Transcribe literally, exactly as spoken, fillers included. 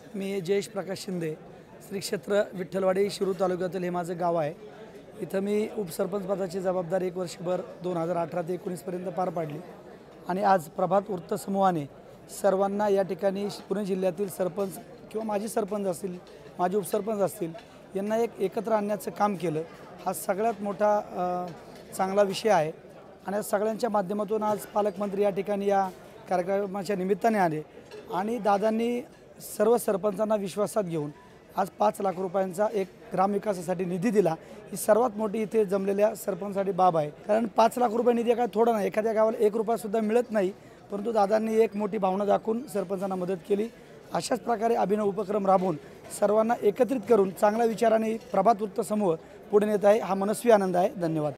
मी जयेश प्रकाश शिंदे, श्री क्षेत्र विठ्ठलवाडी शिरूर तालुक्यातील हे माझं गाव आहे। इथं मी उपसरपंच पदाची जबाबदारी एक वर्षभर दोन हजार अठरा ते एकोणीसपर्यंत पार पाडली आणि आज प्रभात वृत्त समूहाने सर्वांना या ठिकाणी पुणे जिल्ह्यातील सरपंच किंवा माजी सरपंच असतील, माजी उपसरपंच असतील, यांना एक एकत्र आणण्याचं काम केलं। हा सगळ्यात मोठा चांगला विषय आहे आणि सगळ्यांच्या माध्यमातून आज पालकमंत्री या ठिकाणी या कार्यक्रमाच्या निमित्ताने आले आणि दादांनी सर्व सरपंचांना विश्वासात घेऊन आज पाच लाख रुपयांचा एक ग्रामविकासासाठी निधी दिला। ही सर्वात मोठी इथे जमलेल्या सरपंचासाठी बाब आहे, कारण पाच लाख रुपये निधी काय थोडा नाही, एखाद्या गावाला एक रुपयासुद्धा मिळत नाही, परंतु दादांनी एक मोठी भावना दाखवून सरपंचांना मदत केली। अशाच प्रकारे अभिनव उपक्रम राबवून सर्वांना एकत्रित करून चांगल्या विचाराने प्रभात वृत्त समूह पुढे नेत आहे। हा मनस्वी आनंद आहे। धन्यवाद।